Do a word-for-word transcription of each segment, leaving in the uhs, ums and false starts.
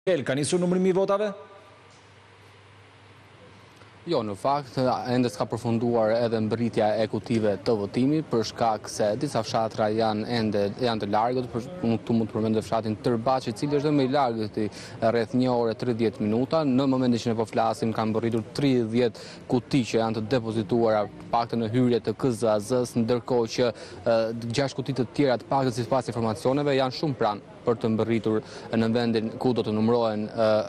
Ka nisur numërimi i votave? Jo, në fakt, ende s'ka përfunduar edhe mbërritja e kutive të votimit, për shkak se disa fshatra janë ende janë të largët, për tu mund të përmendë fshatin Tërbaç, i cili është më i largët rreth një orë e tridhjetë minuta. Në momentin që ne po flasim, kanë mbërritur tridhjetë kuti që janë të depozituara paktën në hyrje të K Z A Z-s, ndërkohë që gjashtë kuti të tjera të paktën sipas informacioneve janë shumë pranë për të mbërritur në vendin ku do të numërohen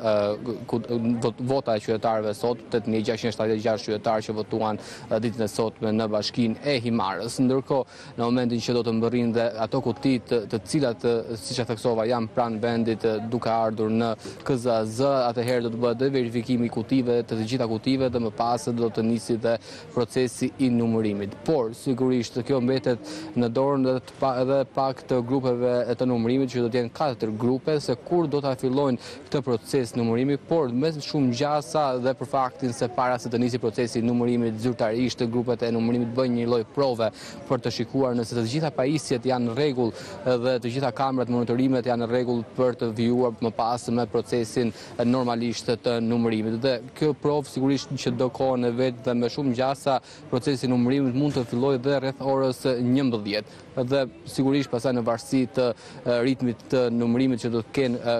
vota e qytetarëve sot, tetë mijë gjashtëqind e shtatëdhjetë e gjashtë qytetarë që votuan ditën e sotme në bashkinë e Himarës. Ndërkohë, në momentin që do të mbërrinë dhe ato kuti të, të cilat, siç e theksova, janë pranë vendit duke ardhur në K Z A Z, atëherë do të bëhet dhe verifikimi i kutive, të të gjitha kutive, dhe më pas do të nisi dhe procesi i numërimit. Por sigurisht kjo mbetet në dorën edhe pak të grupeve të numërimit, që do të katër grupe, se kur do të fillojnë këtë proces numërimi, por me shumë gjasa dhe për faktin se para se të nisi procesi numërimit zyrtarisht, grupet e numërimit bëjnë një lloj prove për të shikuar nëse të gjitha pajisjet janë në rregull dhe të gjitha kamerat monitorimet janë në rregull për të vijuar më pas me procesin normalisht të numërimit. Dhe kjo provë sigurisht që do kohën e vet dhe me shumë gjasa procesi numërimit mund të fillojë dhe rreth orës njëmbëdhjetë. Dhe sigurisht pastaj në varësi të ritmit të numërimit që do të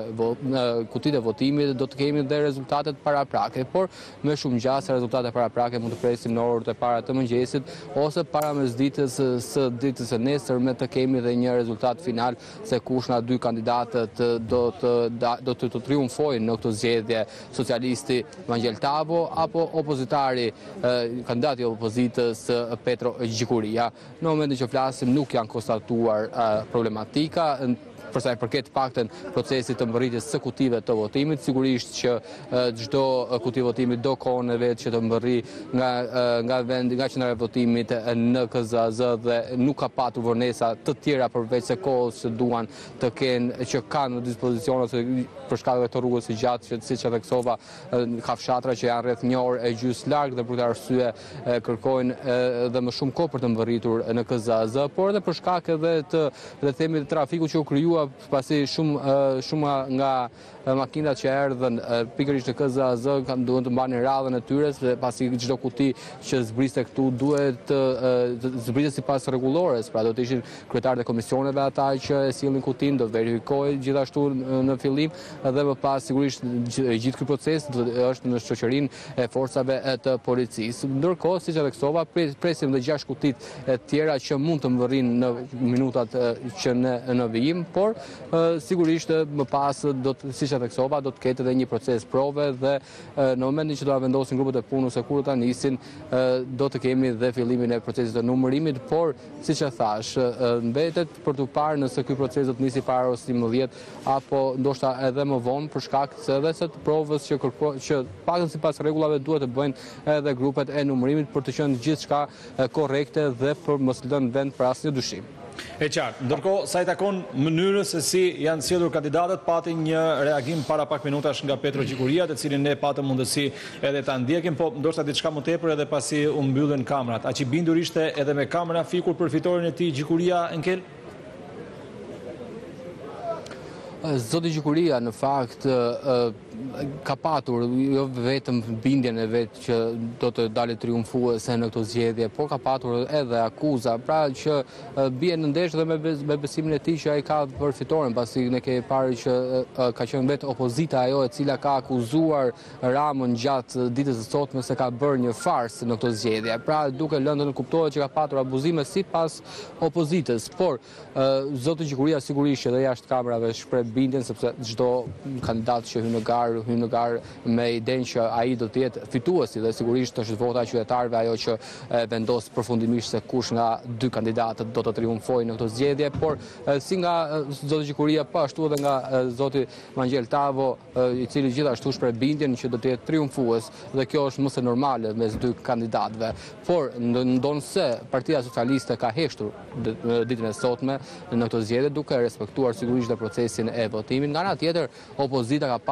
kenë kutitë e votimit, do të kemi dhe rezultatet paraprake, por me shumë gjasa rezultatet paraprake mund të presim në orët e para të mëngjesit ose para mesditës së ditës së nesërme të kemi dhe një rezultat final se kush nga dy kandidatët do të do të, të triumfojnë në këtë zgjedhje, socialisti Vangel Tavo apo opozitari kandidati i opozitës Petro Gjikuria. Në momentin që flasim nuk janë konstatuar problematika për sa i përket paktën procesit të mbërritjes së kutive të votimit. Sigurisht që çdo kuti votimi do kohën e vet që të mbërri nga nga vendi, nga qendra e votimit në K Z A Z, dhe nuk ka patur vonesa të tjera përveç se kohës që duan të kenë, që kanë në dispozicion, ose për shkak të rrugës së gjatë që siç e theksova ka fshatra që janë rreth një orë e gjys larg, dhe për këtë arsye kërkojnë edhe më shumë kohë për të mbërritur në K Z A Z, por edhe për shkak edhe të le të themi të trafikut që u krijua pasi shumë shumë nga makinat që erdhën pikërisht në K Z A Z kanë duhet të mbanin radhën e tyre, pasi çdo kuti që zbriste këtu duhet të zbritet sipas rregullores, pra do të ishin kryetarët e komisioneve ata që e sillnin kutin, do verifikohej gjithashtu në fillim, dhe më pas sigurisht gjithë ky proces është në shoqërinë e forcave të policisë. Ndërkohë, siç e theksova, presim dhe gjashtë kutit e tjera që mund të mbërrinë në minutat që ne në vijim, por sigurisht më pas do të, siç e theksova, do të ketë edhe një proces prove, dhe në momentin që do ta vendosin grupet e punës se kur do ta nisin, do të kemi dhe fillimin e procesit të numërimit, por siç e thash, mbetet për të parë nëse ky proces do të nisi para orës njëmbëdhjetë apo ndoshta edhe më vonë, për shkak se edhe se të provës që kërko, që paktën sipas rregullave duhet të bëjnë edhe grupet e numërimit për të qenë gjithçka korrekte dhe për mos lënë vend për asnjë dyshim. E qartë. Ndërkohë, sa i takon mënyrës se si janë sjellur kandidatët, pati një reagim para pak minutash nga Petro Gjikuria, të cilin ne patëm mundësi edhe ta ndjekim, po ndoshta diçka më tepër edhe pasi u mbyllën kamerat. Aq i bindur ishte edhe me kamera fikur për fitoren e tij Gjikuria, Enkel? Zoti Gjikuria në fakt ka patur jo vetëm bindjen e vet që do të dalë triumfuese në këtë zgjedhje, por ka patur edhe akuza, pra që bie në ndesh dhe me besimin e tij që ai ka për fitoren, pasi ne kemi parë që ka qenë vetë opozita ajo e cila ka akuzuar Ramën gjatë ditës së sotme se ka bërë një farsë në këtë zgjedhje. Pra duke lëndën kuptohet që ka patur abuzime sipas opozitës, por zoti Gjikuria sigurisht edhe jashtë kamerave shpreh bindjen, sepse çdo kandidat që hyn në garë, hyn në garë me idenë që ai do të jetë fituesi, dhe sigurisht është vota e qytetarëve ajo që vendos përfundimisht se kush nga dy kandidatët do të triumfojë në këtë zgjedhje, por si nga zoti Gjikuria, po ashtu edhe nga zoti Vangel Tavo, i cili gjithashtu shpreh bindjen që do të jetë triumfues, dhe kjo është më së normale mes dy kandidatëve. Por ndonse Partia Socialiste ka heshtur ditën e sotme në këtë zgjedhje duke respektuar sigurisht dhe procesin e votimit. Nga ana tjetër, opozita ka patur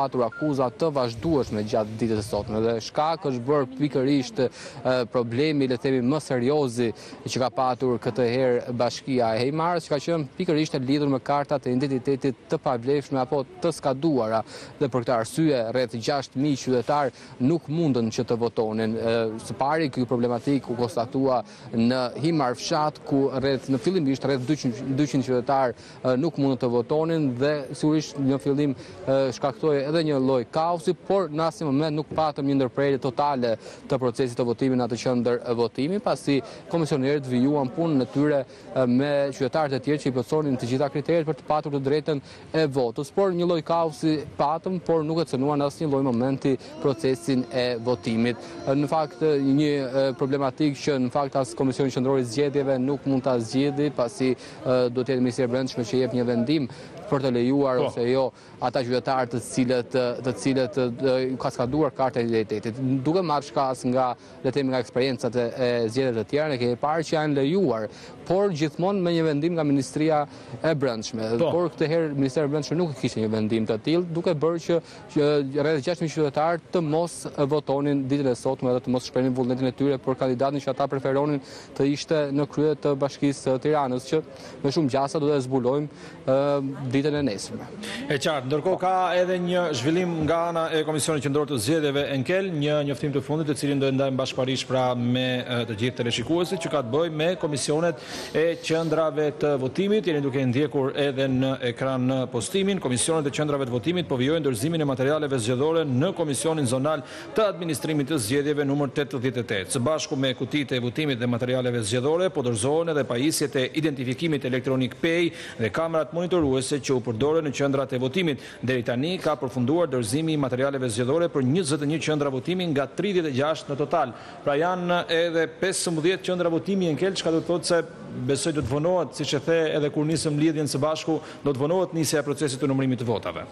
akuza të vazhdueshme gjatë ditës së sotme dhe shkak është bërë pikërisht problemi, le të themi, më seriozi që ka patur këtë herë bashkia e Heimarës, që ka qenë pikërisht e lidhur me kartat e identitetit të pavlefshme apo të skaduara dhe për këtë arsye rreth gjashtë mijë qytetar nuk mundën që të votonin. Së pari ky problematik u konstatua në Himar fshat ku rreth në fillimisht rreth dyqind qytetar nuk mundën të votonin dhe sigurisht në fillim shkaktoi edhe një lloj kaosi, por në asnjë moment nuk patëm një ndërprerje totale të procesit të votimit në atë qendër votimi, pasi komisionerët vijuan punën e tyre me qytetarët e tjerë që i plotësonin të gjitha kriteret për të patur të drejtën e votës, por një lloj kaosi patëm, por nuk e cënuan në asnjë lloj momenti procesin e votimit. Në fakt një problematik që në fakt as Komisioni Qendror i Zgjedhjeve nuk mund ta zgjidhë, pasi do të jetë Ministria e Brendshme që jep një vendim për të lejuar ose jo ata qytetarë të cilët të cilët ka skaduar karta e identitetit. Duke marrë shkas nga le të themi nga eksperiencat e zgjedhjeve të tjera, ne kemi parë që janë lejuar, por gjithmonë me një vendim nga Ministria e Brendshme. Por këtë herë Ministria e Brendshme nuk kishte një vendim të tillë, duke bërë që, që rreth gjashtë mijë qytetarë të mos votonin ditën e sotme dhe të mos shprehin vullnetin e tyre për kandidatin që ata preferonin të ishte në krye të Bashkisë së Tiranës, që me shumë gjasa do të zbulojmë ditën e nesërme. E qartë, ndërkohë ka edhe një zhvillim nga ana e Komisionit Qendror të Zgjedhjeve Enkel, një njoftim të fundit të cilin do e ndajmë bashkëparisht pra me të gjithë teleshikuesit, që ka të bëjë me komisionet e qendrave të votimit. Jeni duke ndjekur edhe në ekran në postimin. Komisionet e qendrave të votimit po vijojnë dorëzimin e materialeve zgjedhore në Komisionin Zonal të Administrimit të Zgjedhjeve numër tetëdhjetë e tetë. Së bashku me kutitë e votimit dhe materialeve zgjedhore po dorëzohen edhe pajisjet e identifikimit elektronik P E I dhe kamerat monitoruese që u përdoren në qendrat e votimit. Deri tani ka përfunduar dorëzimi i materialeve zgjedhore për njëzet e një qendra votimi nga tridhjetë e gjashtë në total. Pra janë edhe pesëmbëdhjetë qendra votimi në Enkel, çka do të thotë se besoj do të vonohet, siç e the edhe kur nisëm lidhjen së bashku, do të vonohet nisja e procesit të numërimit të votave.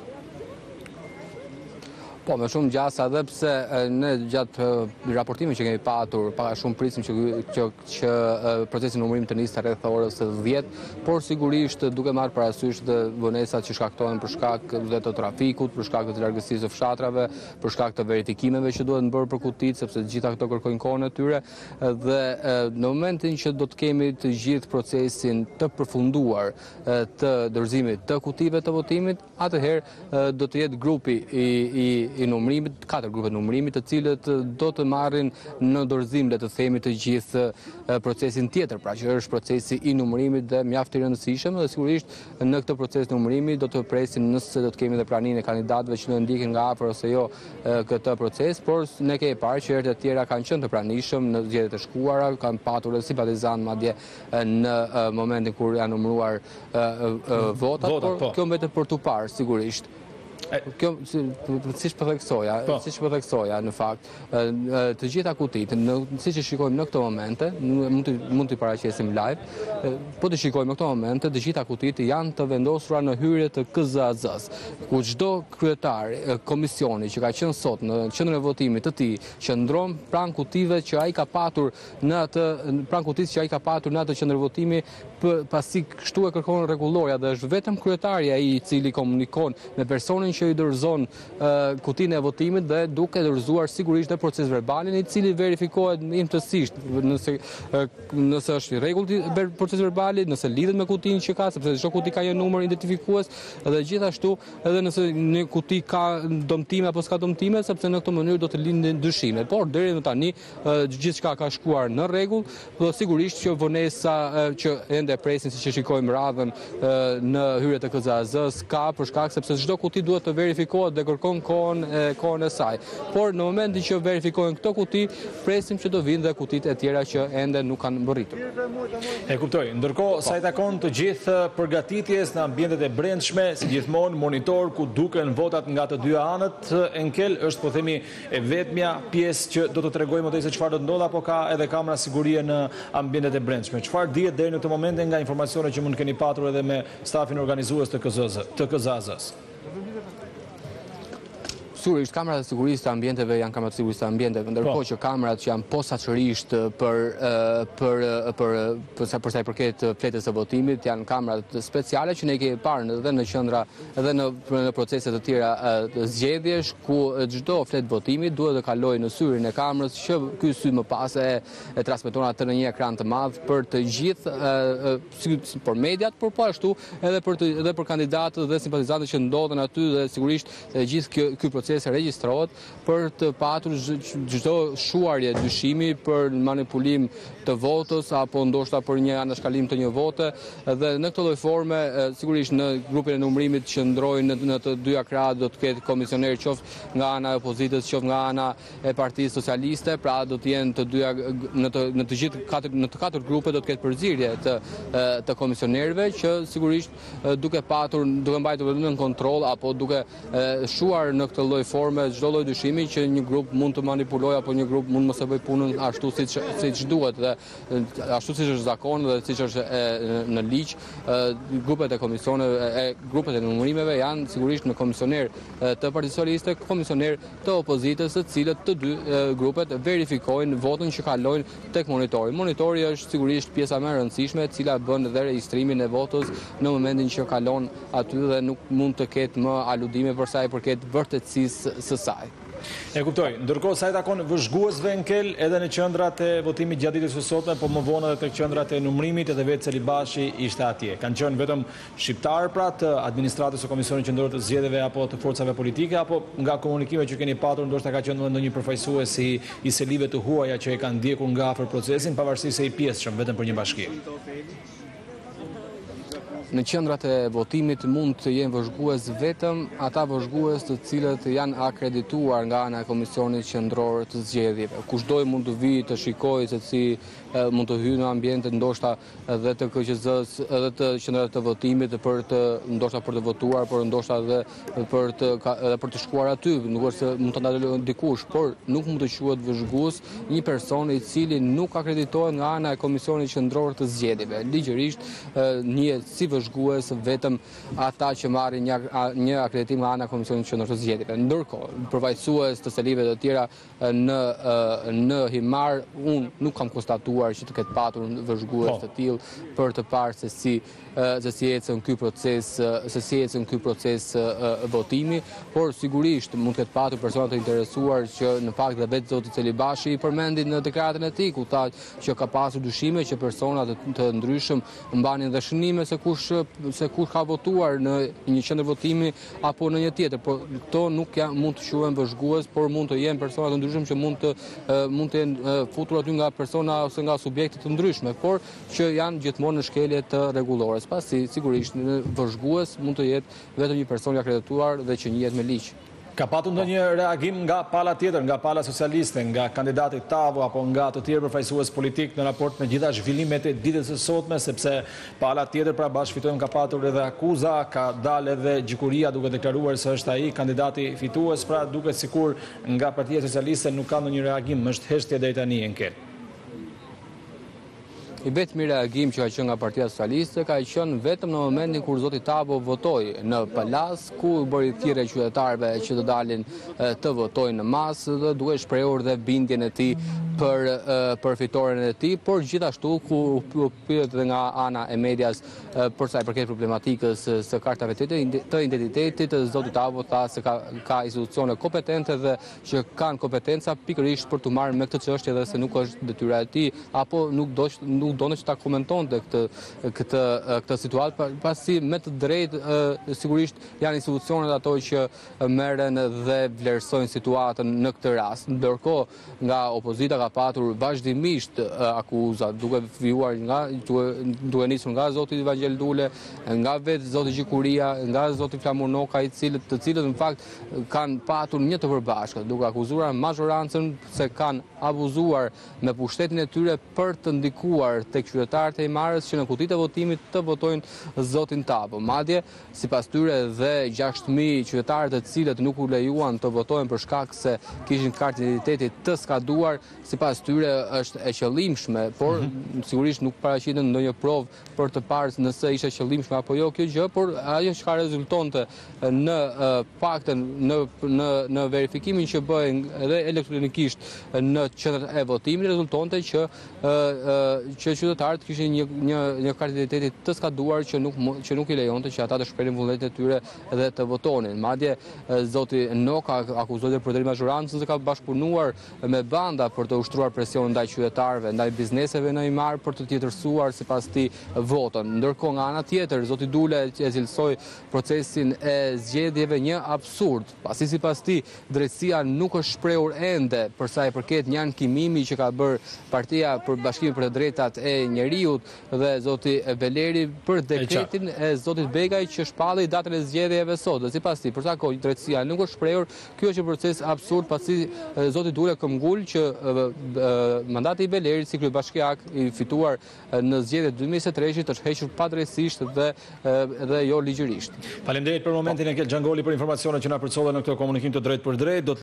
Po, me shumë gjasa edhe pse ne gjatë raportimit që kemi patur, paka shumë prisim që, që, që procesi numërim të nisë rreth orës së dhjetë, por sigurisht duke marrë parasysh dhe vonesat që shkaktohen për shkak dhe të trafikut, për shkak të largësisë së fshatrave, për shkak të verifikimeve që duhet bërë për kutit, sepse gjitha këto kërkojnë kohën e tyre, dhe në momentin që do të kemi të gjithë procesin të përfunduar të dorëzimit të kutive të votimit, atëherë do të jetë grupi i, i i numërimit, katër grupe numërimit, të cilët do të marrin në dorëzim, le të themi, të gjithë procesin tjetër, pra që është procesi i numërimit dhe mjaft i rëndësishëm, dhe sigurisht në këtë proces numërimi do të presim nëse do të kemi dhe praninë e kandidatëve që do të ndjekin nga afër ose jo këtë proces, por ne kemi parë që herët e tjera kanë qenë të pranishëm në zgjedhjet e shkuara, kanë patur edhe simpatizant madje në momentin kur janë numëruar votat, por kjo mbetet për tu parë sigurisht. Kjo, siç po theksoja, siç po theksoja në fakt, të gjitha kutitë, siç e shikojmë në këto momente, mund të mund të paraqesim live, po të shikojmë në këto momente, të gjitha kutitë janë të vendosura në hyrje të K Z A Z-s, ku çdo kryetar komisioni që ka qenë sot në qendrën e votimit të tij qëndron pranë kutive që ai ka patur në atë pranë kutisë që ai ka patur në atë qendër votimi, pasi kështu e kërkon rregulloria dhe është vetëm kryetari ai i cili komunikon me personin që i dorëzon kutinë e votimit dhe duke dorëzuar sigurisht dhe proces verbalin i cili verifikohet imtësisht nëse nëse është i rregullt proces verbali, nëse lidhet me kutinë që ka, sepse çdo kuti ka një numër identifikues dhe gjithashtu edhe nëse një kuti ka dëmtime apo s'ka dëmtime, sepse në këtë mënyrë do të lindin dyshime. Por deri më tani gjithçka ka shkuar në rregull, dhe sigurisht që vonesa që ende presin siç e shikojmë radhën në hyrjet e K Z A Z-s ka për shkak sepse çdo kuti duhet të verifikohet dhe kërkon kohën e kohën e saj. Por në momentin që verifikohen këto kuti, presim që do vinë dhe kutitë e tjera që ende nuk kanë mbërritur. E kuptoj. Ndërkohë, sa i takon të gjithë përgatitjes në ambientet e brendshme, si gjithmonë monitor ku duken votat nga të dy anët, Enkel është po themi e vetmja pjesë që do të tregojë më tej se çfarë do të ndodhë, apo ka edhe kamera sigurie në ambientet e brendshme. Çfarë dihet deri në këtë moment nga informacione që mund keni patur edhe me stafin organizues të K Z A Z-s? Sigurisht, kamerat e sigurisë të ambienteve janë kamerat e sigurisë të ambienteve, ndërkohë që kamerat që janë posaçërisht për për për për sa për sa i përket fletës së votimit janë kamerat speciale që ne kemi parë edhe në qendra edhe në në procese të tjera të zgjedhjesh ku çdo fletë votimi duhet të kalojë në syrin e kamerës që ky sy më pas e, e transmeton atë në një ekran të madh për të gjithë për mediat, por po ashtu edhe për të, edhe për kandidatët dhe simpatizantët që ndodhen aty dhe sigurisht gjithë ky proces regjistrohet për të patur çdo shuarje dyshimi për manipulim të votës apo ndoshta për një anashkalim të një vote dhe në këtë lloj forme sigurisht në grupin e numërimit që ndrojnë në të dyja krahët do të ketë komisioner qoftë nga ana e opozitës, qoftë nga ana e Partisë Socialiste, pra do të jenë të dyja në të në të gjithë katër në të katër grupe do të ketë përzierje të të komisionerëve që sigurisht duke patur duke mbajtur në kontroll apo duke shuar në këtë lloj forme çdo lloj dyshimi që një grup mund të manipulojë apo një grup mund mos e bëj punën ashtu siç siç duhet dhe ashtu siç është zakon dhe siç është e, në ligj, grupet e komisioneve e grupet e numërimeve janë sigurisht në komisioner të Partisë Socialiste, komisioner të opozitës, të cilët të dy e, grupet verifikojnë votën që kalojnë tek monitori. Monitori është sigurisht pjesa më e rëndësishme e cila bën edhe regjistrimin e votës në momentin që kalon aty dhe nuk mund të ketë më aludime për sa i përket vërtetësisë së saj. E kuptoj. Ndërkohë sa i takon vëzhguesve në kel edhe në qendrat e votimit gjatë ditës së sotme, po më vonë edhe tek qendrat e numërimit edhe vetë Celibashi ishte atje. Kanë qenë vetëm shqiptarë pra të administratës së Komisionit Qendror të Zgjedhjeve apo të forcave politike apo nga komunikimet që keni patur ndoshta ka qenë ndonjë përfaqësues i i selive të huaja që e kanë ndjekur nga afër procesin pavarësisht se i pjesëshëm vetëm për një bashki. Në qendrat e votimit mund të jenë vëzhgues vetëm ata vëzhgues të cilët janë akredituar nga ana e Komisionit Qendror të Zgjedhjeve. Kushdo mund të vijë të shikojë se si e, mund të hyjë në ambientet ndoshta edhe të K Q Z-s, edhe të qendrave të votimit për të ndoshta për të votuar, por ndoshta edhe për të edhe për të shkuar aty, nuk është se mund të ndalojë dikush, por nuk mund të quhet vëzhgues një person i cili nuk akreditohet nga ana e Komisionit Qendror të Zgjedhjeve. Ligjërisht një si vëzhgues vetëm ata që marrin një, një akreditim nga ana e Komisionit Qendror të Zgjedhjeve. Ndërkohë, përfaqësues të selive të tjera në në Himar, unë nuk kam konstatuar që të ketë patur vëzhgues të tillë për të parë se si se si ecën ky proces, se si ecën ky proces votimi, por sigurisht mund të ketë patur persona të interesuar që në fakt dhe vetë zoti Celibashi i përmendi në deklaratën e tij ku tha që ka pasur dyshime që persona të, të ndryshëm mbanin dhe shënime se kush se kush ka votuar në një qendër votimi apo në një tjetër, por këto nuk janë mund të quhen vëzhgues, por mund të jenë persona të ndryshëm që mund të mund të jenë futur aty nga persona ose nga subjekte të ndryshme, por që janë gjithmonë në shkelje të rregullore. Pasi sigurisht në vëzhgues mund të jetë vetëm një person i akredituar dhe që njihet me ligj. Ka patur ndonjë reagim nga pala tjetër, nga pala socialiste, nga kandidati Tavo apo nga të tjerë përfaqësues politik në raport me gjitha zhvillimet e ditës së sotme, sepse pala tjetër pra bashkëfitojmë ka patur edhe akuza, ka dalë edhe gjykuria duke deklaruar se është ai kandidati fitues, pra duket sikur nga Partia Socialiste nuk ka ndonjë reagim, është heshtje deri tani në kel. I vetmi reagim që ka qenë nga Partia Socialiste ka qenë vetëm në momentin kur zoti Tabo votoi në Palas, ku bëri thirrje qytetarëve që të dalin të votojnë në masë dhe duke shprehur dhe bindjen e tij për për fitoren e tij, por gjithashtu ku u pyet edhe nga ana e medias për sa i përket problematikës së kartave të identitetit, zoti Tabo tha se ka ka institucione kompetente dhe që kanë kompetenca pikërisht për të marrë me këtë çështje dhe se nuk është detyra e tij apo nuk do nuk donë që ta komentonte këtë këtë këtë situatë, pasi me të drejtë sigurisht janë institucionet ato që merren dhe vlerësojnë situatën në këtë rast. Ndërkohë nga opozita ka patur vazhdimisht akuza duke vijuar nga duke, duke nisur nga zoti Evangel Dule, nga vetë zoti Gjikuria, nga zoti Flamur Noka, i cilët të cilët në fakt kanë patur një të përbashkët, duke akuzuar majorancën se kanë abuzuar me pushtetin e tyre për të ndikuar tek qytetarët e Himarës që në kutitë e votimit të votojnë zotin Tabo. Madje sipas tyre dhe gjashtë mijë qytetarë të cilët nuk u lejuan të votojnë për shkak se kishin kartë identiteti të skaduar, sipas tyre është e qëllimshme, por sigurisht nuk paraqiten ndonjë provë për të parë nëse ishte qëllimshme apo jo kjo gjë, por ajo që ka rezultonte në paktën në në në verifikimin që bëhen edhe elektronikisht në qendrat e votimit, rezultonte që që qytetarët kishin një një një kandidati të skaduar që nuk që nuk i lejonte që ata të shprehin vullnetin e tyre dhe të votonin. Madje zoti Noka akuzohet për drejt majorancës se ka bashkëpunuar me banda për të ushtruar presion ndaj qytetarëve, ndaj bizneseve në Imar për të tjetërsuar sipas tij votën. Ndërkohë nga ana tjetër zoti Dule e cilësoi procesin e zgjedhjeve një absurd, pasi sipas tij drejtësia nuk është shprehur ende për sa i përket një ankimimi që ka bërë Partia për Bashkimin për të Drejtat e Njeriut dhe zoti Veleri për dekretin e zotit Begaj që shpalli datën e zgjedhjeve sot. Dhe sipas tij, për sa kohë drejtësia nuk është shprehur, ky është një proces absurd pasi zoti Dule këmbgul që mandati i Velerit si kryebashkiak i fituar në zgjedhjet dy mijë njëzet e treshit është hequr padrejtisht dhe dhe jo ligjërisht. Faleminderit për momentin e Xhangoli për informacionet që na përcollën në këtë komunikim të drejtë për drejtë.